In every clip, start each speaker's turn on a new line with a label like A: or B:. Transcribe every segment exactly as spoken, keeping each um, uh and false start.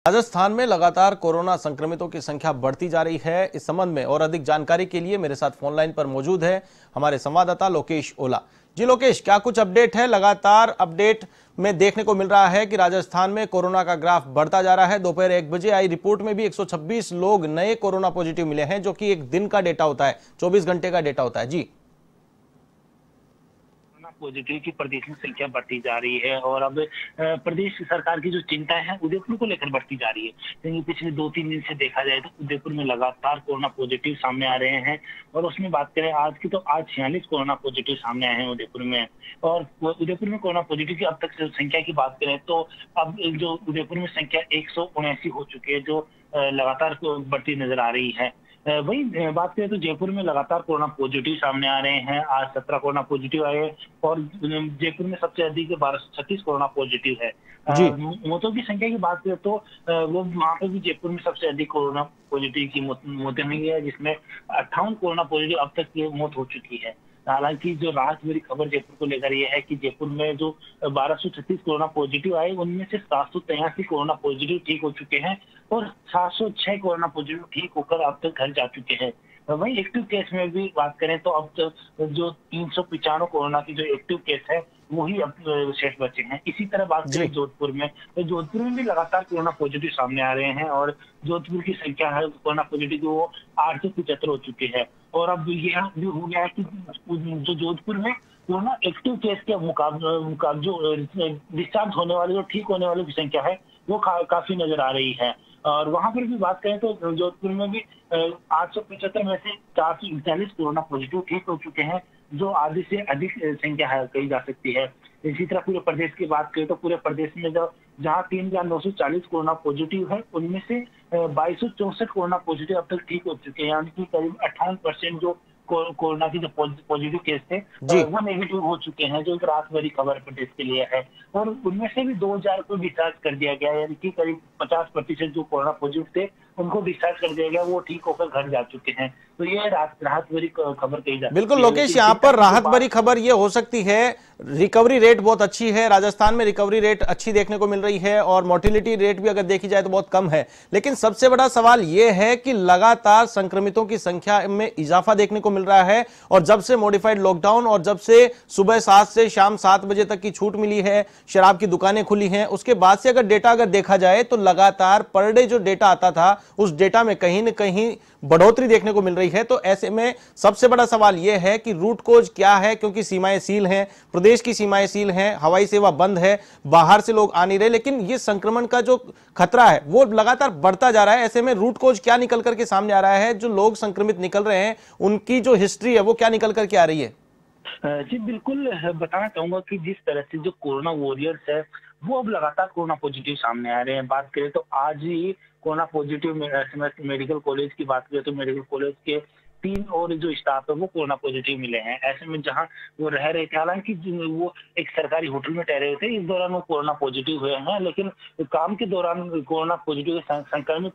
A: राजस्थान में लगातार कोरोना संक्रमितों की संख्या बढ़ती जा रही है। इस संबंध में और अधिक जानकारी के लिए मेरे साथ फोन लाइन पर मौजूद है हमारे संवाददाता लोकेश ओला। जी लोकेश, क्या कुछ अपडेट है? लगातार अपडेट में देखने को मिल रहा है कि राजस्थान में कोरोना का ग्राफ बढ़ता जा रहा है। दोपहर एक बजे आई रिपोर्ट में भी एक सौ छब्बीस लोग नए कोरोना पॉजिटिव मिले हैं, जो कि एक दिन का डेटा होता है, चौबीस घंटे का डेटा होता है। जी,
B: पॉजिटिव की प्रदेश में संख्या बढ़ती जा रही है और अब प्रदेश सरकार की जो चिंता है उदयपुर को लेकर बढ़ती जा रही है, क्योंकि पिछले दो तीन दिन से देखा जाए तो उदयपुर में लगातार कोरोना पॉजिटिव सामने आ रहे हैं। और उसमें बात करें आज की, तो आज छियालीस कोरोना पॉजिटिव सामने आए हैं उदयपुर में। और उदयपुर में कोरोना पॉजिटिव की अब तक संख्या की बात करें तो अब जो उदयपुर में संख्या एक सौ उन्यासी हो चुकी है, जो लगातार बढ़ती नजर आ रही है। वही बात करें तो जयपुर में लगातार कोरोना पॉजिटिव सामने आ रहे हैं। आज सत्रह कोरोना पॉजिटिव आए और जयपुर में सबसे अधिक बारह सौ छत्तीस कोरोना पॉजिटिव है। मौतों की संख्या की बात करें तो वो वहाँ पे भी जयपुर में सबसे अधिक कोरोना पॉजिटिव की मौतें हुई है, जिसमें अट्ठावन कोरोना पॉजिटिव अब तक की मौत हो चुकी है। हालांकि जो राहत भरी खबर जयपुर को लेकर ये है कि जयपुर में जो बारह सौ छत्तीस कोरोना पॉजिटिव आए, उनमें से सात सौ तिरासी कोरोना पॉजिटिव ठीक हो चुके हैं और सात सौ छह कोरोना पॉजिटिव ठीक होकर अब तक घर जा चुके हैं। वहीं एक्टिव केस में भी बात करें तो अब तो जो तीन सौ पिचानवे कोरोना की जो एक्टिव केस है वही अब शेष बचे हैं। इसी तरह बात करें जोधपुर में, तो जोधपुर में भी लगातार कोरोना पॉजिटिव सामने आ रहे हैं और जोधपुर की संख्या है कोरोना पॉजिटिव की वो आठ सौ पिछहत्तर हो चुकी है। और अब यह भी हो गया है कि जो जोधपुर में कोरोना एक्टिव केस के मुकाबले जो डिस्चार्ज होने वाले, जो ठीक होने वालों की संख्या है वो का, काफी नजर आ रही है। और वहां पर भी बात करें तो जोधपुर में भी आठ सौ पिछहत्तर में से चार सौ इकतालीस कोरोना पॉजिटिव ठीक हो चुके हैं, जो आधे से अधिक संख्या है कही जा सकती है। इसी तरह पूरे प्रदेश की बात करें तो पूरे प्रदेश में जो जहां तीन हजार नौ सौ चालीस कोरोना पॉजिटिव है, उनमें से बाईस सौ चौसठ कोरोना पॉजिटिव अब तक ठीक हो चुके हैं, यानी कि करीब अट्ठावन परसेंट जो कोरोना की जो पॉजिटिव केस थे वो नेगेटिव हो चुके हैं, जो एक राहत भरी खबर प्रदेश के लिए है। और उनमें से भी दो हजार को डिस्चार्ज कर दिया गया, यानी कि करीब पचास प्रतिशत जो कोरोना पॉजिटिव थे उनको डिस्चार्ज कर दिया गया, वो ठीक होकर घर जा चुके हैं। तो ये राहत राहत भरी खबर कही जाती है।
A: बिल्कुल लोकेश, यहाँ पर राहत भरी खबर ये हो सकती है, रिकवरी रेट बहुत अच्छी है। राजस्थान में रिकवरी रेट अच्छी देखने को मिल रही है और मोर्टिलिटी रेट भी अगर देखी जाए तो बहुत कम है। लेकिन सबसे बड़ा सवाल ये है कि लगातार संक्रमितों की संख्या में इजाफा देखने को मिल रहा है और जब से मॉडिफाइड लॉकडाउन और जब से सुबह सात से शाम सात बजे तक की छूट मिली है, शराब की दुकानें खुली हैं, उसके बाद से अगर डेटा अगर देखा जाए तो लगातार पर डे जो डेटा आता था उस डेटा में कहीं न कहीं बढ़ोतरी देखने को मिल रही है। तो ऐसे में सबसे बड़ा सवाल यह है कि रूट कोज क्या है, क्योंकि सीमाएं सील हैं, प्रदेश की सीमाएं सील हैं, हवाई सेवा बंद है, बाहर से लोग आ नहीं रहे, लेकिन ये संक्रमण का जो खतरा है वो लगातार बढ़ता जा रहा है। ऐसे में रूट कोज क्या निकल करके सामने आ रहा है? जो लोग संक्रमित निकल रहे हैं उनकी जो हिस्ट्री है वो क्या निकल करके आ रही है?
B: जी बिल्कुल, बताना चाहूंगा कि जिस तरह से जो कोरोना वॉरियर्स है वो अब लगातार कोरोना पॉजिटिव सामने आ रहे हैं। बात करें तो आज ही कोरोना पॉजिटिव मेडिकल कॉलेज की बात करें तो मेडिकल कॉलेज के तीन और जो स्टाफ है वो कोरोना पॉजिटिव मिले हैं। ऐसे में जहां वो रह रहे थे, हालांकि वो एक सरकारी होटल में ठहरे हुए थे, इस दौरान वो कोरोना पॉजिटिव हुए हैं, लेकिन काम के दौरान कोरोना पॉजिटिव संक्रमित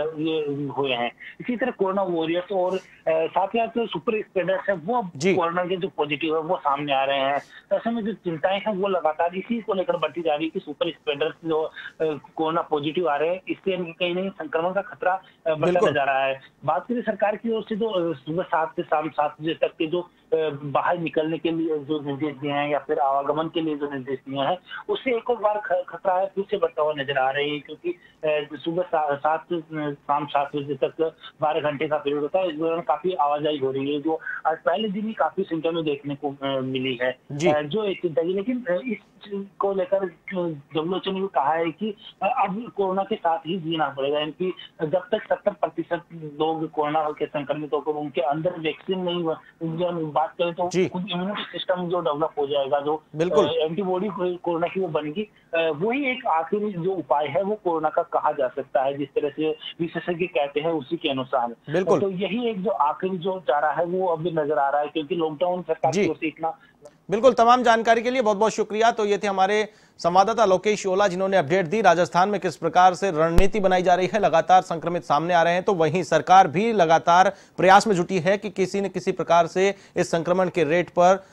B: हुए हैं। इसी तरह कोरोना वॉरियर्स और साथ ही साथ जो सुपर स्प्रेडर्स है वो कोरोना के जो पॉजिटिव है वो सामने आ रहे हैं। ऐसे में जो चिंताएं हैं वो लगातार इसी को लेकर बढ़ती जा रही है कि सुपर स्प्रेडर्स जो कोरोना पॉजिटिव आ रहे हैं, इससे कहीं नहीं संक्रमण का खतरा बढ़ता जा रहा है। बात करें सरकार की ओर से जो सुबह सात से शाम सात बजे तक के जो बाहर निकलने के लिए जो निर्देश दिए हैं या फिर आवागमन के लिए जो निर्देश दिए हैं, उससे एक और बार खतरा है फिर से बढ़ता हुआ नजर आ रही है, क्योंकि सुबह सात से शाम सात बजे तक बारह घंटे का पीरियड होता है। इस दौरान काफी आवाजाही हो रही है, जो आज पहले दिन ही काफी संख्या में देखने को मिली है, जो एक चिंता की। लेकिन इस को लेकर डब्ल्यू एच ओ ने भी कहा है कि अब कोरोना के साथ ही जीना पड़ेगा, यानी जब तक सत्तर प्रतिशत लोग कोरोना के संक्रमित होकर उनके अंदर वैक्सीन नहीं, बात करें तो खुद इम्यूनिटी सिस्टम जो डेवलप हो जाएगा, जो एंटीबॉडी कोरोना की वो बनेगी, वही एक आखिरी जो उपाय है वो कोरोना का कहा जा सकता है, जिस तरह से विशेषज्ञ कहते हैं उसी के अनुसार। तो यही एक जो आखिरी जो चारा है वो अभी नजर आ रहा है, क्योंकि लॉकडाउन सरकार की ओर से इतना।
A: बिल्कुल, तमाम जानकारी के लिए बहुत बहुत शुक्रिया। तो ये थे हमारे संवाददाता लोकेश ओला, जिन्होंने अपडेट दी राजस्थान में किस प्रकार से रणनीति बनाई जा रही है। लगातार संक्रमित सामने आ रहे हैं, तो वहीं सरकार भी लगातार प्रयास में जुटी है कि किसी न किसी प्रकार से इस संक्रमण के रेट पर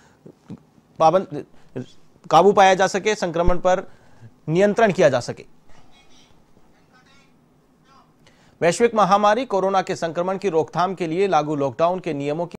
A: पाबंद काबू पाया जा सके, संक्रमण पर नियंत्रण किया जा सके। वैश्विक महामारी कोरोना के संक्रमण की रोकथाम के लिए लागू लॉकडाउन के नियमों की